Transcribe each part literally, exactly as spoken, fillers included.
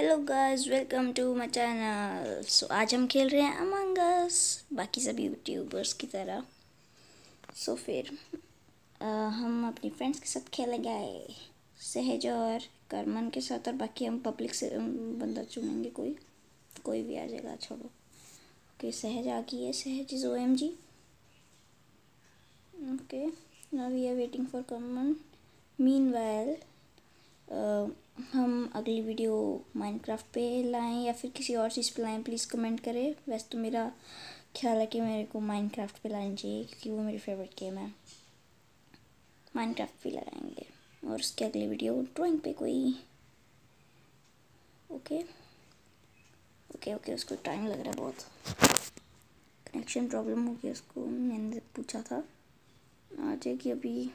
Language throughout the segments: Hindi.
Hello guys, welcome to my channel. So आज हम खेल रहे हैं अमंग अस, बाकी सभी यूट्यूबर्स की तरह। सो so, फिर आ, हम अपनी फ्रेंड्स के साथ खेलेंगे, सहज और करमन के साथ, और बाकी हम पब्लिक से बंदा चुनेंगे, कोई कोई भी आ जाएगा, छोड़ो। ओके, सहज आ गई है। Sahaj is O M G. Okay, now we are waiting for Karman. Meanwhile हम अगली वीडियो माइनक्राफ्ट पे लाएं या फिर किसी और चीज़ पे लाएं, प्लीज़ कमेंट करें। वैसे तो मेरा ख्याल है कि मेरे को माइनक्राफ्ट पे लानी चाहिए, क्योंकि वो मेरी फेवरेट गेम है। माइनक्राफ्ट पे लगाएंगे, और उसकी अगली वीडियो ड्राइंग पे कोई। ओके ओके ओके उसको टाइम लग रहा है बहुत, कनेक्शन प्रॉब्लम हो गई उसको। मैंने पूछा था आ जाएगी, अभी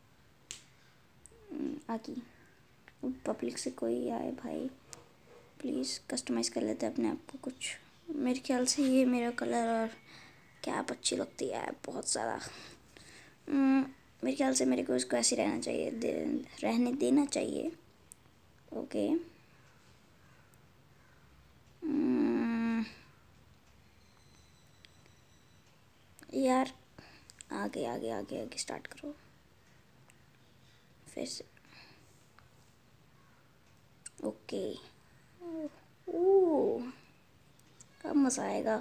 आ गई। पब्लिक से कोई आए भाई, प्लीज़ कस्टमाइज़ कर लेते हैं अपने आप को कुछ। मेरे ख्याल से ये मेरा कलर और कैप अच्छी लगती है बहुत ज़्यादा। मेरे ख्याल से मेरे को इसको ऐसे रहना चाहिए, दे, रहने देना चाहिए। ओके, यार आगे आगे आगे आगे स्टार्ट करो फिर से। ओके, ओह कब मज़ा आएगा।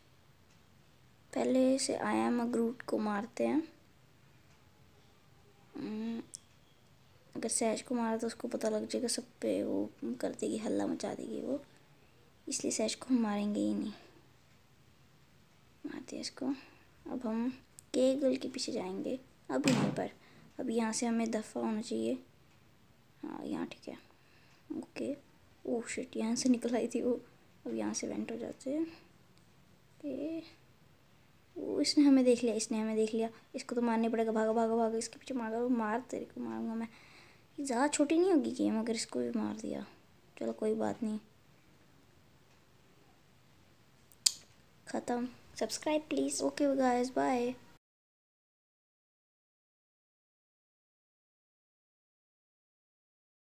पहले से आई एम अ ग्रूट को मारते हैं। अगर सहज को मारा तो उसको पता लग जाएगा, सब पे वो कर देगी, हल्ला मचा देगी वो, इसलिए सहज को हम मारेंगे ही नहीं। मारते हैं इसको। अब हम केगल के पीछे जाएंगे, अभी नहीं, पर अभी यहाँ से हमें दफ़ा होना चाहिए। हाँ यहाँ ठीक है। ओके, ओह शिट, यहाँ से निकल आई थी वो। अब यहाँ से वेंट हो जाते हैं। ओके, वो इसने हमें देख लिया, इसने हमें देख लिया, इसको तो मारने पड़ेगा। भागो भागो भागो, इसके पीछे मारो, मार तेरे को मारूंगा मैं। ज़्यादा छोटी नहीं होगी गेम अगर इसको भी मार दिया। चलो कोई बात नहीं, ख़त्म। Subscribe please. Okay guys, bye.